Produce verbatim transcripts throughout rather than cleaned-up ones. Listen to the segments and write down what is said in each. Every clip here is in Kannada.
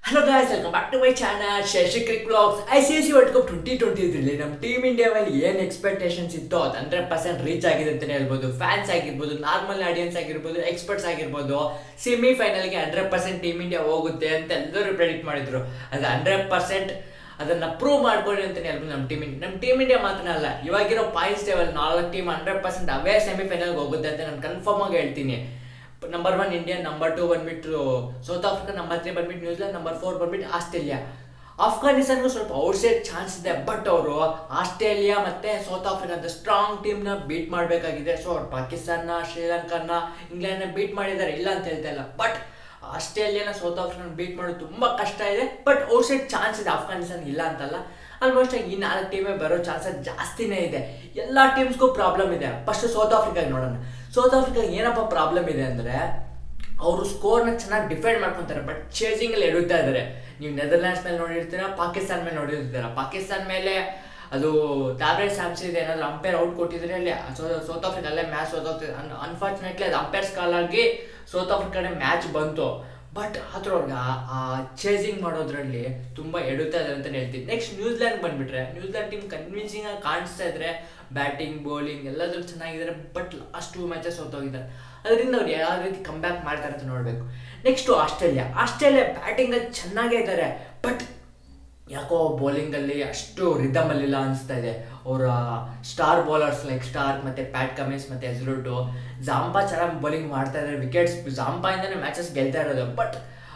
Hello guys, welcome back to my channel Sheshucric vlogs. I C C World Cup twenty twenty-three ನಮ್ಮ ಟೀಮ್ ಇಂಡಿಯಾ ಮೇಲೆ ಏನು ಎಕ್ಸ್ಪೆಕ್ಟೇಷನ್ಸ್ ಇತ್ತು ಅದು ಹಂಡ್ರೆಡ್ ಪರ್ಸೆಂಟ್ ರೀಚ್ ಆಗಿದೆ ಅಂತಲೇ ಹೇಳ್ಬೋದು. ಫ್ಯಾನ್ಸ್ ಆಗಿರ್ಬೋದು, ನಾರ್ಮಲ್ ಆಡಿಯನ್ಸ್ ಆಗಿರ್ಬೋದು, ಎಕ್ಸ್ಪರ್ಟ್ಸ್ ಆಗಿರ್ಬೋದು, ಸೆಮಿ ಫೈನಲ್ಗೆ ಹಂಡ್ರೆಡ್ ಪರ್ಸೆಂಟ್ ಟೀಮ್ ಇಂಡಿಯಾ ಹೋಗುತ್ತೆ ಅಂತ ಎಲ್ಲರೂ ಪ್ರೆಡಿಕ್ಟ್ ಮಾಡಿದ್ರು. ಅದು ಹಂಡ್ರೆಡ್ ಪರ್ಸೆಂಟ್ ಅದನ್ನು ಪ್ರೂವ್ ಮಾಡ್ಕೊಳ್ಳಿ ಅಂತಲೇ ಹೇಳ್ಬೋದು. ನಮ್ಮ ಟೀಮ್ ಇಂಡಿಯಾ ನಮ್ಮ ಟೀಮ್ ಇಂಡಿಯಾ ಮಾತ್ರ ಅಲ್ಲ, ಇವಾಗಿರೋ ಪಾಯಿಂಟ್ಸ್ ಟೇಬಲ್ ನಾಲ್ಕು ಟೀಮ್ ಹಂಡ್ರೆಡ್ ಪರ್ಸೆಂಟ್ ಅವೇ ಸೆಮಿ ಫೈನಲ್ಗೆ ಹೋಗುತ್ತೆ ಅಂತ ನಾನು ಕನ್ಫರ್ಮ್ ಆಗಿ ಹೇಳ್ತೀನಿ. Number one India, number two ಬಂದ್ಬಿಟ್ಟು ಸೌತ್ ಆಫ್ರಿಕಾ, ನಂಬರ್ ತ್ರೀ ಬಂದ್ಬಿಟ್ಟು ನ್ಯೂಜಿಲೆಂಡ್, ನಂಬರ್ ಫೋರ್ ಬಂದ್ಬಿಟ್ಟು ಆಸ್ಟ್ರೇಲಿಯಾ. ಆಫ್ಘಾನಿಸ್ತಾನ್ಗೂ ಸ್ವಲ್ಪ ಔಟ್ಸೈಡ್ ಚಾನ್ಸ್ ಇದೆ, ಬಟ್ ಅವರು ಆಸ್ಟ್ರೇಲಿಯಾ ಮತ್ತು ಸೌತ್ ಆಫ್ರಿಕಾ ಅಂತ ಸ್ಟ್ರಾಂಗ್ ಟೀಮ್ನ ಬೀಟ್ ಮಾಡಬೇಕಾಗಿದೆ. ಸೊ ಅವ್ರು ಪಾಕಿಸ್ತಾನ, ಶ್ರೀಲಂಕಾನ, ಇಂಗ್ಲೆಂಡ್ನ ಬೀಟ್ ಮಾಡಿದ್ದಾರೆ, ಇಲ್ಲ ಅಂತ ಹೇಳ್ತಾ ಇಲ್ಲ. ಬಟ್ ಆಸ್ಟ್ರೇಲಿಯಾನ, ಸೌತ್ ಆಫ್ರಿಕಾನ ಬೀಟ್ ಮಾಡೋದು ತುಂಬ ಕಷ್ಟ ಇದೆ. ಬಟ್ ಔಟ್ಸೈಡ್ ಚಾನ್ಸ್ ಇದೆ ಆಫ್ಘಾನಿಸ್ತಾನ, ಇಲ್ಲ ಅಂತಲ್ಲ. ಆಲ್ಮೋಸ್ಟ್ ಈ ನಾಲ್ಕು ಟೀಮೇ ಬರೋ ಚಾನ್ಸಸ್ ಜಾಸ್ತಿನೇ ಇದೆ. ಎಲ್ಲ ಟೀಮ್ಸ್ಗೂ ಪ್ರಾಬ್ಲಮ್ ಇದೆ. ಫಸ್ಟ್ ಸೌತ್ ಆಫ್ರಿಕಾಗೆ ನೋಡೋಣ. ಸೌತ್ ಆಫ್ರಿಕಾಗೆ ಏನಪ್ಪ ಪ್ರಾಬ್ಲಮ್ ಇದೆ ಅಂದರೆ, ಅವರು ಸ್ಕೋರ್ನ ಚೆನ್ನಾಗಿ ಡಿಫೆಂಡ್ ಮಾಡ್ಕೊತಾರೆ, ಬಟ್ ಚೇಸಿಂಗಲ್ಲಿ ಎಡುತ್ತಾ ಇದ್ದಾರೆ. ನೀವು ನೆದರ್ಲ್ಯಾಂಡ್ಸ್ ಮೇಲೆ ನೋಡಿರ್ತೀರ, ಪಾಕಿಸ್ತಾನ ಮೇಲೆ ನೋಡಿರ್ತೀರ. ಪಾಕಿಸ್ತಾನ ಮೇಲೆ ಅದು ಟ್ಯಾಬ್ಲೆಟ್ ಸ್ಯಾಮ್ಸ್ ಇದೆ, ಏನಾದರೂ ಅಂಪೈರ್ ಔಟ್ ಕೊಟ್ಟಿದ್ರೆ ಅಲ್ಲಿ ಸೌತ್ ಆಫ್ರಿಕಾ ಅಲ್ಲೇ ಮ್ಯಾಚ್ ಸೌತ್ ಆಫ್ರಿಕಾ ಅನ್ಫಾರ್ಚುನೇಟ್ಲಿ ಅದು ಅಂಪೈರ್ಸ್ ಕಾಲಾಗಿ ಸೌತ್ ಆಫ್ರಿಕಾನೇ ಮ್ಯಾಚ್ ಬಂತು. ಬಟ್ ಆದರೂ ಅವ್ರಿಗೆ ಆ ಚೇಸಿಂಗ್ ಮಾಡೋದ್ರಲ್ಲಿ ತುಂಬ ಎಡುತ್ತಾ ಇದ್ದಾರೆ ಅಂತಲೇ ಹೇಳ್ತೀನಿ. ನೆಕ್ಸ್ಟ್ ನ್ಯೂಜಿಲ್ಯಾಂಡ್ ಬಂದುಬಿಟ್ರೆ, ನ್ಯೂಜಿಲ್ಯಾಂಡ್ ಟೀಮ್ ಕನ್ವಿನ್ಸಿಂಗ್ ಆಗಿ ಕಾಣಿಸ್ತಾ ಇದ್ರೆ, ಬ್ಯಾಟಿಂಗ್ ಬೌಲಿಂಗ್ ಎಲ್ಲದೂ ಚೆನ್ನಾಗಿದ್ದಾರೆ. ಬಟ್ ಲಾಸ್ಟ್ ಟೂ ಮ್ಯಾಚಸ್ ಹೋಗ್ತಾರೆ. ಅದರಿಂದ ಅವ್ರು ಯಾವ ರೀತಿ ಕಮ್ ಬ್ಯಾಕ್ ಮಾಡ್ತಾರೆ ಅಂತ ನೋಡಬೇಕು. Next Australia. ಆಸ್ಟ್ರೇಲಿಯಾ ಬ್ಯಾಟಿಂಗಲ್ಲಿ ಚೆನ್ನಾಗೇ ಇದ್ದಾರೆ, ಬಟ್ ಯಾಕೋ ಬೌಲಿಂಗಲ್ಲಿ ಅಷ್ಟು ರಿದಮಲ್ಲಿಲ್ಲ ಅನಿಸ್ತಾ ಇದೆ. ಅವರ ಸ್ಟಾರ್ ಬೌಲರ್ಸ್ ಲೈಕ್ ಸ್ಟಾರ್ಕ್ ಮತ್ತು ಪ್ಯಾಟ್ ಕಮಿನ್ಸ್ ಮತ್ತು ಎಜ್ರೂಟು, ಜಾಂಪಾ ಚೆನ್ನಾಗಿ ಬೌಲಿಂಗ್ ಮಾಡ್ತಾ ಇದ್ದಾರೆ. ವಿಕೆಟ್ಸ್ ಜಾಂಪಾಯಿಂದನೇ ಮ್ಯಾಚಸ್ ಗೆಲ್ತಾ ಇರೋದು. ಬಟ್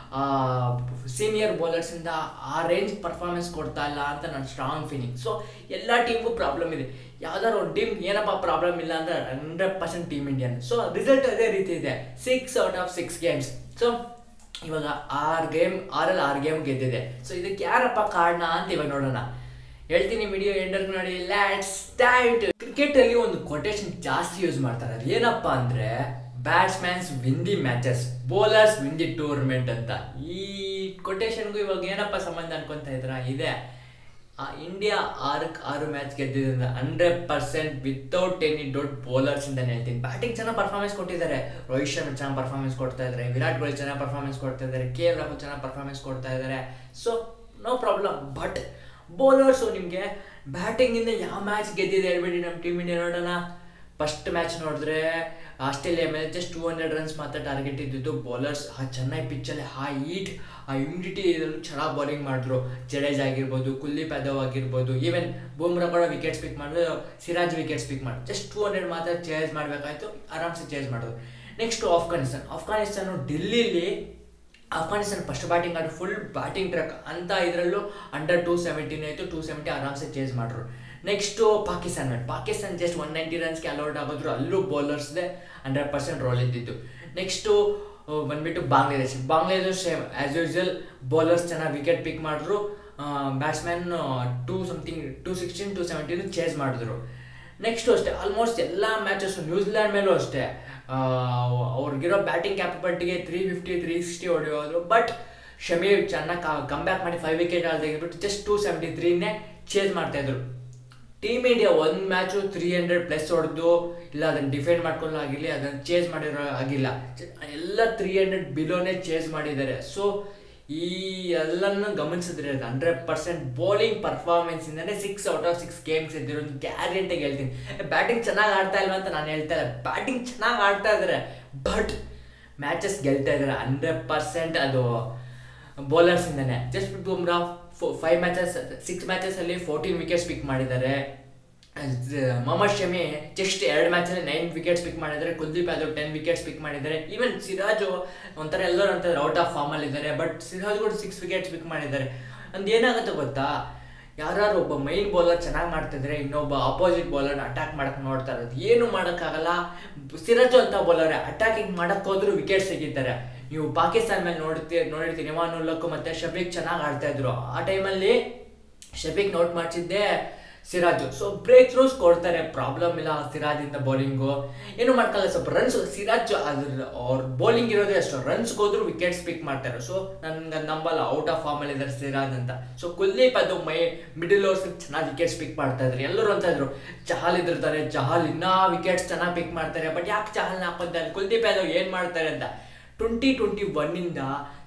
ಸೀನಿಯರ್ ಬೌಲರ್ಸಿಂದ ಆ ರೇಂಜ್ ಪರ್ಫಾರ್ಮೆನ್ಸ್ ಕೊಡ್ತಾ ಇಲ್ಲ ಅಂತ ನನ್ನ ಸ್ಟ್ರಾಂಗ್ ಫೀಲಿಂಗ್. ಸೊ ಎಲ್ಲ ಟೀಮ್ಗೂ ಪ್ರಾಬ್ಲಮ್ ಇದೆ. ಯಾವ್ದಾದ್ರು ಒಂದು ಟೀಮ್ ಏನಪ್ಪ ಪ್ರಾಬ್ಲಮ್ ಇಲ್ಲ ಅಂದರೆ hundred percent team Indian. So result ಅದೇ ರೀತಿ ಇದೆ, six out of six games. So ಇವಾಗ ಆರು ಗೇಮ್ ಆರಲ್ಲಿ ಆರು ಗೇಮ್ ಗೆದ್ದಿದೆ. ಸೊ ಇದಕ್ಕೆ ಯಾರಪ್ಪ ಕಾರಣ ಅಂತ ಇವಾಗ ನೋಡೋಣ. ಹೇಳ್ತೀನಿ, ವಿಡಿಯೋ ಎಂಡರ್ ನೋಡಿ. Let's start. ಕ್ರಿಕೆಟಲ್ಲಿ ಒಂದು ಕೊಟೇಶನ್ ಜಾಸ್ತಿ ಯೂಸ್ ಮಾಡ್ತಾರೆ. ಅದು ಏನಪ್ಪ ಅಂದರೆ, batsmans win the matches, bowlers win the tournament ಅಂತ. ಈ ಕೊಟೇಶನ್ಗೂ ಇವಾಗ ಏನಪ್ಪ ಸಂಬಂಧ ಅನ್ಕೊತಾ ಇದ್ರ? ಇದೆ. ಇಂಡಿಯಾ ಆರಕ್ಕೆ ಆರು ಮ್ಯಾಚ್ ಗೆದ್ದಿದ್ದರಿಂದ hundred percent without any doubt bowlers ಇಂದಾನೆ ಹೇಳ್ತೀನಿ. ಬ್ಯಾಟಿಂಗ್ ಚೆನ್ನಾಗಿ ಪರ್ಫಾರ್ಮೆನ್ಸ್ ಕೊಟ್ಟಿದ್ದಾರೆ. ರೋಹಿತ್ ಶರ್ಮಾ ಚೆನ್ನಾಗಿ ಪರ್ಫಾರ್ಮೆನ್ಸ್ ಕೊಡ್ತಾ ಇದ್ದಾರೆ, ವಿರಾಟ್ ಕೊಹ್ಲಿ ಚೆನ್ನಾಗಿ ಪರ್ಫಾರ್ಮೆನ್ಸ್ ಕೊಡ್ತಾ ಇದ್ದಾರೆ, ಕೆ ಎಲ್ ರಾಹುಲ್ ಚೆನ್ನಾಗಿ ಪರ್ಫಾರ್ಮೆನ್ಸ್ ಕೊಡ್ತಾ ಇದ್ದಾರೆ. So no problem. But bowlers ನಿಮಗೆ ಬ್ಯಾಟಿಂಗಿಂದ ಯಾವ ಮ್ಯಾಚ್ ಗೆದ್ದಿದೆ ಹೇಳ್ಬೇಡಿ. ನಮ್ಮ ಟೀಮ್ ಇಂಡಿಯಾ ನೋಡೋಣ. ಫಸ್ಟ್ ಮ್ಯಾಚ್ ನೋಡಿದ್ರೆ ಆಸ್ಟ್ರೇಲಿಯಾ ಮೇಲೆ ಜಸ್ಟ್ ಟೂ ಹಂಡ್ರೆಡ್ ರನ್ಸ್ ಮಾತ್ರ ಟಾರ್ಗೆಟ್ ಇದ್ದಿದ್ದು. ಬೌಲರ್ಸ್ ಆ ಚೆನ್ನೈ ಪಿಚ್ಚಲ್ಲಿ ಹೈ ಹೀಟ್, ಆ ಹ್ಯುಮಿಡಿಟಿ ಇದರಲ್ಲೂ ಚೆನ್ನಾಗಿ ಬೌಲಿಂಗ್ ಮಾಡಿದ್ರು. ಜಡೇಜ್ ಆಗಿರ್ಬೋದು, ಕುಲ್ದೀಪ್ ಯಾದವ್ ಆಗಿರ್ಬೋದು, ಈವನ್ ಬೂಮ್ರಾ ಕೂಡ ವಿಕೆಟ್ಸ್ ಪಿಕ್ ಮಾಡಿದ್ರು, ಸಿರಾಜ್ ವಿಕೆಟ್ಸ್ ಪಿಕ್ ಮಾಡಿದ್ರು. ಜಸ್ಟ್ ಟೂ ಹಂಡ್ರೆಡ್ ಮಾತ್ರ ಚೇಸ್ ಮಾಡಬೇಕಾಯ್ತು, ಆರಾಮ್ಸೆ ಚೇಸ್ ಮಾಡಿದ್ರು. ನೆಕ್ಸ್ಟು ಆಫ್ಘಾನಿಸ್ತಾನ್. ಆಫ್ಘಾನಿಸ್ತಾನು ಡೆಲ್ಲಿಲಿ ಆಫ್ಘಾನಿಸ್ತಾನ ಫಸ್ಟ್ ಬ್ಯಾಟಿಂಗ್ ಆಡಿ ಫುಲ್ ಬ್ಯಾಟಿಂಗ್ ಟ್ರಕ್ ಅಂತ, ಇದರಲ್ಲೂ ಅಂಡರ್ ಟೂ ಸೆವೆಂಟಿನೇ ಆಯಿತು. ಟೂ ಸೆವೆಂಟಿ ಆರಾಮ್ಸೆ ಚೇಸ್ ಮಾಡಿದ್ರು. ನೆಕ್ಸ್ಟು ಪಾಕಿಸ್ತಾನ ಮೇಲೆ ಪಾಕಿಸ್ತಾನ ಜಸ್ಟ್ ಒನ್ ನೈಂಟಿ ರನ್ಸ್ಗೆ ಅಲೌಟ್ ಆಗೋದ್ರು. ಅಲ್ಲೂ ಬೌಲರ್ಸ್ದೆ ಹಂಡ್ರೆಡ್ ಪರ್ಸೆಂಟ್ ರೋಲ್ ಇದ್ದಿತ್ತು. ನೆಕ್ಸ್ಟು ಬಂದ್ಬಿಟ್ಟು Bangladesh. Bangladesh same as usual bowlers ಚೆನ್ನಾಗಿ ವಿಕೆಟ್ ಪಿಕ್ ಮಾಡಿದ್ರು. Batsman two something two sixteen two seventeen chase ಮಾಡಿದ್ರು. ನೆಕ್ಸ್ಟು ಅಷ್ಟೇ, ಆಲ್ಮೋಸ್ಟ್ ಎಲ್ಲ ಮ್ಯಾಚಸ್ಸು ನ್ಯೂಜಿಲ್ಯಾಂಡ್ ಮೇಲೂ ಅಷ್ಟೇ ಅವ್ರಿಗಿರೋ ಬ್ಯಾಟಿಂಗ್ ಕ್ಯಾಪಬಿಲಿಟಿಗೆ ತ್ರೀ ಫಿಫ್ಟಿ ತ್ರೀ ಸಿಕ್ಸ್ಟಿ ಹೊಡೆಯೋದು. ಬಟ್ ಶಮಿ ಚೆನ್ನಾಗಿ ಕಮ್ ಬ್ಯಾಕ್ ಮಾಡಿ ಫೈವ್ ವಿಕೆಟ್ ತೆಗೆದ್ಬಿಟ್ಟು ಜಸ್ಟ್ ಟೂ ಸೆವೆಂಟಿ ತ್ರೀನೇ ಚೇಸ್ ಮಾಡ್ತಾಯಿದ್ರು. ಟೀಮ್ ಇಂಡಿಯಾ ಒಂದು ಮ್ಯಾಚು ತ್ರೀ ಹಂಡ್ರೆಡ್ ಪ್ಲಸ್ ಹೊಡೆದು, ಇಲ್ಲ ಅದನ್ನು ಡಿಫೆಂಡ್ ಮಾಡ್ಕೊಳ್ಳೋ ಆಗಿರಲಿ, ಅದನ್ನು ಚೇಸ್ ಮಾಡಿರೋ ಆಗಿಲ್ಲ. ಎಲ್ಲ ತ್ರೀ ಹಂಡ್ರೆಡ್ ಬಿಲೋನೇ ಚೇಸ್ ಮಾಡಿದ್ದಾರೆ. ಸೊ ಈ ಎಲ್ಲನೂ ಗಮನಿಸಿದ್ರೆ ಹಂಡ್ರೆಡ್ ಪರ್ಸೆಂಟ್ ಬೌಲಿಂಗ್ ಪರ್ಫಾರ್ಮೆನ್ಸಿಂದನೇ six out of six games ಇದ್ದಿರೋ ಗ್ಯಾರಂಟಿಗೆ ಹೇಳ್ತೀನಿ. ಬ್ಯಾಟಿಂಗ್ ಚೆನ್ನಾಗಿ ಆಡ್ತಾ ಇಲ್ವ ಅಂತ ನಾನು ಹೇಳ್ತಾ ಇಲ್ಲ, ಬ್ಯಾಟಿಂಗ್ ಚೆನ್ನಾಗಿ ಆಡ್ತಾ ಇದ್ದಾರೆ. ಬಟ್ ಮ್ಯಾಚಸ್ ಗೆಲ್ತಾ ಇದ್ದಾರೆ ಹಂಡ್ರೆಡ್ ಪರ್ಸೆಂಟ್ ಅದು ಬೌಲರ್ಸಿಂದನೇ. Just Bumrah four five matches six ಮ್ಯಾಚಸಲ್ಲಿ ಫೋರ್ಟೀನ್ ವಿಕೆಟ್ಸ್ ಪಿಕ್ ಮಾಡಿದ್ದಾರೆ. ಮೊಹಮ್ಮದ್ ಶಮಿ ಜಸ್ಟ್ ಎರಡು ಮ್ಯಾಚಲ್ಲಿ ನೈನ್ ವಿಕೆಟ್ಸ್ ಪಿಕ್ ಮಾಡಿದ್ದಾರೆ. Kuldeep Yadav ten wickets pick ಮಾಡಿದ್ದಾರೆ. ಈವನ್ ಸಿರಾಜು ಒಂಥರ ಎಲ್ಲರೂ ಅಂತಾರೆ ಔಟ್ ಆಫ್ ಫಾರ್ಮಲ್ಲಿದ್ದಾರೆ, ಬಟ್ ಸಿರಾಜ್ ಕೂಡ ಸಿಕ್ಸ್ ವಿಕೆಟ್ಸ್ ಪಿಕ್ ಮಾಡಿದ್ದಾರೆ. ಒಂದು ಏನಾಗುತ್ತೆ ಗೊತ್ತಾ, ಯಾರು ಒಬ್ಬ ಮೈನ್ ಬೌಲರ್ ಚೆನ್ನಾಗಿ ಮಾಡ್ತಿದ್ರೆ ಇನ್ನೊಬ್ಬ ಅಪೋಸಿಟ್ ಬೌಲರ್ನ ಅಟ್ಯಾಕ್ ಮಾಡೋಕ್ಕೆ ನೋಡ್ತಾ ಇರೋದು. ಏನು ಮಾಡೋಕ್ಕಾಗಲ್ಲ. ಸಿರಾಜು ಅಂತ ಬೌಲರ್ ಅಟ್ಯಾಕಿಂಗ್ ಮಾಡೋಕ್ಕೆ ಹೋದ್ರು ವಿಕೆಟ್ ಸಿಗಿದ್ದಾರೆ. ನೀವು ಪಾಕಿಸ್ತಾನ ಮೇಲೆ ನೋಡ್ತೀರಿ ನೋಡಿರ್ತೀನಿ ಇಮಾನ್ ಉಲ್-ಹಕ್ ಮತ್ತು ಶಫೀಕ್ ಚೆನ್ನಾಗಿ ಆಡ್ತಾಯಿದ್ರು. ಆ ಟೈಮಲ್ಲಿ ಶಫೀಕ್ ನೋಟ್ ಮಾಡಿಸಿದ್ದೆ ಸಿರಾಜು. ಸೊ ಬ್ರೇಕ್ ಥ್ರೂಸ್ ಕೊಡ್ತಾರೆ, ಪ್ರಾಬ್ಲಮ್ ಇಲ್ಲ ಸಿರಾಜಿಂದ ಬೌಲಿಂಗು. ಏನು ಮಾಡ್ಕೊಳ್ಳಲ್ಲ, ಸ್ವಲ್ಪ ರನ್ಸ್ ಸಿರಾಜ್ ಅದ್ರ ಅವ್ರ ಬೌಲಿಂಗ್ ಇರೋದೇ ಅಷ್ಟು, ರನ್ಸ್ಗೆ ಹೋದ್ರು ವಿಕೆಟ್ಸ್ ಪಿಕ್ ಮಾಡ್ತಾರೆ. ಸೊ ನನ್ಗೆ ನಂಬಲ್ಲ ಔಟ್ ಆಫ್ ಫಾರ್ಮಲ್ಲಿ ಇದ್ದಾರೆ ಸಿರಾಜ್ ಅಂತ. ಸೊ ಕುಲ್ದೀಪ್ ಅದು ಮೈ ಮಿಡಲ್ ಓವರ್ಸ್ ಚೆನ್ನಾಗಿ ವಿಕೆಟ್ಸ್ ಪಿಕ್ ಮಾಡ್ತಾ ಇದ್ರು. ಎಲ್ಲರೂ ಅಂತ ಇದ್ರು ಚಹಲ್ ಇದ್ದಿರ್ತಾರೆ, ಚಹಲ್ ಇನ್ನೂ ವಿಕೆಟ್ಸ್ ಚೆನ್ನಾಗಿ ಪಿಕ್ ಮಾಡ್ತಾರೆ. ಬಟ್ ಯಾಕೆ ಚಹಲ್ನ ಹಾಕೋತಾರೆ, ಕುಲ್ದೀಪ್ ಯಾದವ್ ಏನು ಮಾಡ್ತಾರೆ ಅಂತ. ಟ್ವೆಂಟಿ ಟ್ವೆಂಟಿ ಒನ್ನಿಂದ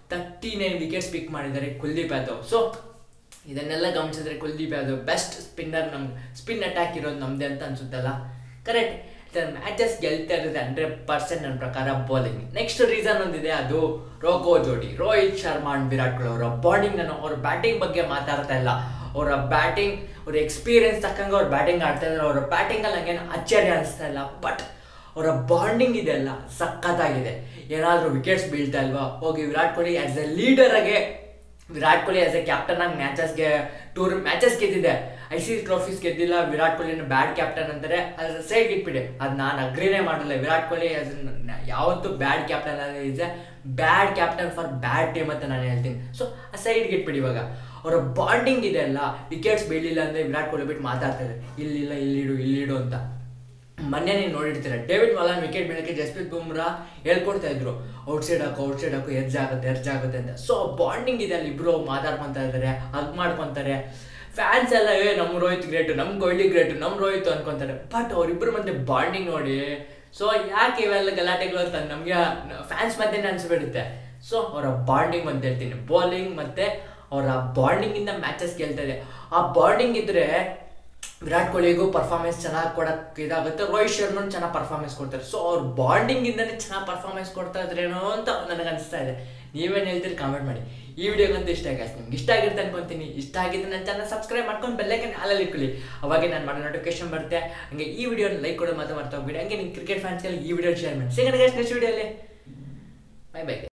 ತರ್ಟಿ ನೈನ್ ವಿಕೆಟ್ಸ್ ಪಿಕ್ ಮಾಡಿದ್ದಾರೆ ಕುಲ್ದೀಪ್ ಯಾದವ್. ಸೊ ಇದನ್ನೆಲ್ಲ ಗಮನಿಸಿದ್ರೆ ಕುಲ್ದೀಪ್ ಯಾದವ್ ಬೆಸ್ಟ್ ಸ್ಪಿನ್ನರ್, ನಮ್ಗೆ ಸ್ಪಿನ್ ಅಟ್ಯಾಕ್ ಇರೋದು ನಮ್ಮದೇ ಅಂತ ಅನ್ಸುತ್ತಲ್ಲ. ಕರೆಕ್ಟ್. ಮ್ಯಾಚಸ್ ಗೆಲ್ತಾ ಇರೋದು ಹಂಡ್ರೆಡ್ ಪರ್ಸೆಂಟ್ ನನ್ನ ಪ್ರಕಾರ ಬೌಲಿಂಗ್. ನೆಕ್ಸ್ಟ್ ರೀಸನ್ ಒಂದಿದೆ, ಅದು ರೋಕೋ ಜೋಡಿ ರೋಹಿತ್ ಶರ್ಮಾ ಅಂಡ್ ವಿರಾಟ್ ಕೊಹ್ಲಿ ಅವರ ಬಾಂಡಿಂಗ್. ನಾನು ಅವ್ರ ಬ್ಯಾಟಿಂಗ್ ಬಗ್ಗೆ ಮಾತಾಡ್ತಾ ಇಲ್ಲ, ಅವರ ಬ್ಯಾಟಿಂಗ್ ಅವ್ರ ಎಕ್ಸ್ಪೀರಿಯನ್ಸ್ ತಕ್ಕಂಗೆ ಅವ್ರು ಬ್ಯಾಟಿಂಗ್ ಆಡ್ತಾ ಇದ್ದಾರೆ. ಅವರ ಬ್ಯಾಟಿಂಗಲ್ಲಿ ನಂಗೇನು ಆಶ್ಚರ್ಯ ಅನಿಸ್ತಾ ಇಲ್ಲ, ಬಟ್ ಅವರ ಬಾಂಡಿಂಗ್ ಇದೆಲ್ಲ ಸಖತ್ತಾಗಿದೆ. ಏನಾದರೂ ವಿಕೆಟ್ಸ್ ಬೀಳ್ತಾ ಇಲ್ವಾ, ಹೋಗಿ ವಿರಾಟ್ ಕೊಹ್ಲಿ ಆ್ಯಸ್ ಎ ಲೀಡರಾಗೆ, Virat Kohli as a captain ಆಗಿ ಮ್ಯಾಚಸ್ಗೆ ಟೂರ್ ಮ್ಯಾಚಸ್ ಗೆದ್ದಿದೆ, ಐ ಸಿ ಸಿ ಟ್ರೋಫೀಸ್ ಗೆದ್ದಿಲ್ಲ. ವಿರಾಟ್ ಕೊಹ್ಲಿನ ಬ್ಯಾಡ್ ಕ್ಯಾಪ್ಟನ್ ಅಂತಾರೆ, ಅದ್ರ ಸೈಡ್ ಇಟ್ಬಿಡಿ, ಅದು ನಾನು ಅಗ್ರಿನೇ ಮಾಡಲ್ಲ. ವಿರಾಟ್ ಕೊಹ್ಲಿ ಆಸ್ ಯಾವತ್ತೂ bad captain is a bad captain for bad team ಅಂತ ನಾನು ಹೇಳ್ತೀನಿ. ಸೊ ಆ ಸೈಡ್ಗೆ ಇಟ್ಬಿಡಿ. ಇವಾಗ ಅವರ ಬಾಂಡಿಂಗ್ ಇದೆ ಅಲ್ಲ, ವಿಕೆಟ್ಸ್ ಬೀಳಿಲ್ಲ ಅಂದರೆ ವಿರಾಟ್ ಕೊಹ್ಲಿ ಬಿಟ್ಟು ಮಾತಾಡ್ತಾರೆ, ಇಲ್ಲಿಲ್ಲ ಇಲ್ಲಿಡು ಇಲ್ಲಿಡು ಅಂತ. ಮೊನ್ನೆ ನೀವು ನೋಡಿರ್ತೀರ, ಡೇವಿಡ್ ಮಲಾನ್ ವಿಕೆಟ್ ಬೀಳಕ್ಕೆ ಜಸ್ಪ್ರೀತ್ ಬುಮ್ರಾ ಹೇಳ್ಕೊಡ್ತಾ ಇದ್ರು, ಔಟ್ ಸೈಡ್ ಹಾಕು ಔಟ್ ಸೈಡ್ ಹಾಕು ಎರ್ಜ್ ಆಗುತ್ತೆ ಎರ್ಜ್ ಆಗುತ್ತೆ ಅಂತ. ಸೊ ಬಾಂಡಿಂಗ್ ಇದೆ ಅಲ್ಲಿ, ಇಬ್ಬರು ಮಾತಾಡ್ಕೊತಾ ಇದ್ದಾರೆ, ಹಗ್ ಮಾಡ್ಕೊತಾರೆ. ಫ್ಯಾನ್ಸ್ ಎಲ್ಲ ಏ ನಮ್ಮ ರೋಹಿತ್ ಗ್ರೇಟು, ನಮ್ಮ ಕೊಹ್ಲಿ ಗ್ರೇಟು, ನಮ್ಮ ರೋಹಿತ್ ಅನ್ಕೊತಾರೆ. ಬಟ್ ಅವರಿಬ್ಬರು ಮಧ್ಯೆ ಬಾಂಡಿಂಗ್ ನೋಡಿ, ಸೊ ಯಾಕೆ ಇವೆಲ್ಲ ಗಲಾಟೆಗಳು ಅಂತ ನಮಗೆ ಫ್ಯಾನ್ಸ್ ಮಧ್ಯೆ ಅನ್ಸ್ಬಿಡುತ್ತೆ. ಸೊ ಅವರ ಬಾಂಡಿಂಗ್ ಅಂತ ಹೇಳ್ತೀನಿ, ಬೌಲಿಂಗ್ ಮತ್ತು ಅವರ ಬಾಂಡಿಂಗಿಂದ ಮ್ಯಾಚಸ್ ಗೆಲ್ತಾ ಇದೆ. ಆ ಬಾಂಡಿಂಗ್ ಇದ್ದರೆ ವಿರಾಟ್ ಕೊಹ್ಲಿಗೂ ಪರ್ಫಾರ್ಮೆನ್ಸ್ ಚೆನ್ನಾಗಿ ಕೊಡೋಕ್ಕೆ ಇದಾಗುತ್ತೆ, ರೋಹಿತ್ ಶರ್ಮನ್ ಚೆನ್ನಾಗಿ ಪರ್ಫಾರ್ಮೆನ್ಸ್ ಕೊಡ್ತಾರೆ. ಸೊ ಅವ್ರ ಬಾಂಡಿಂಗಿಂದನೇ ಚೆನ್ನಾಗಿ ಪರ್ಫಾರ್ಮೆನ್ಸ್ ಕೊಡ್ತಾ ಇದ್ರೇನೋ ಅಂತ ನನಗೆ ಅನಿಸ್ತಾ ಇದೆ. ನೀವೇನು ಹೇಳ್ತೀರಿ ಕಾಮೆಂಟ್ ಮಾಡಿ. ಈ ವಿಡಿಯೋಗಂತೂ ಇಷ್ಟ ಆಗಿ ನಿಮ್ಗೆ ಇಷ್ಟ ಆಗಿರುತ್ತೆ ಅನ್ಕೊತೀನಿ. ಇಷ್ಟ ಆಗಿದ್ದು ನನ್ನ ಚಾನಲ್ ಸಬ್ಸ್ಕ್ರೈಬ್ ಮಾಡ್ಕೊಂಡು ಬೆಲ್ಲೈಕನ್ ಹಾಲಲ್ಲಿ ಇಟ್ಕೊಳ್ಳಿ, ಅವಾಗೆ ನಾನು ಮಾಡೋ ನೋಟಿಫಿಕೇಶನ್ ಬರುತ್ತೆ. ಹಂಗೆ ಈ ವಿಡಿಯೋನ ಲೈಕ್ ಕೊಡೋ ಮಾತ್ರ ಮರ್ತಾ ಹೋಗ್ಬಿಡಿ. ಹಂಗೆ ನಿಮ್ಮ ಕ್ರಿಕೆಟ್ ಫ್ಯಾನ್ಸ್ಗೆಲ್ಲ ಈ ವಿಡಿಯೋ ಶೇರ್ ಮಾಡಿ. ಸಿಗೋಣ ನೆಕ್ಸ್ಟ್ ವಿಡಿಯೋಲಿ. Bye by.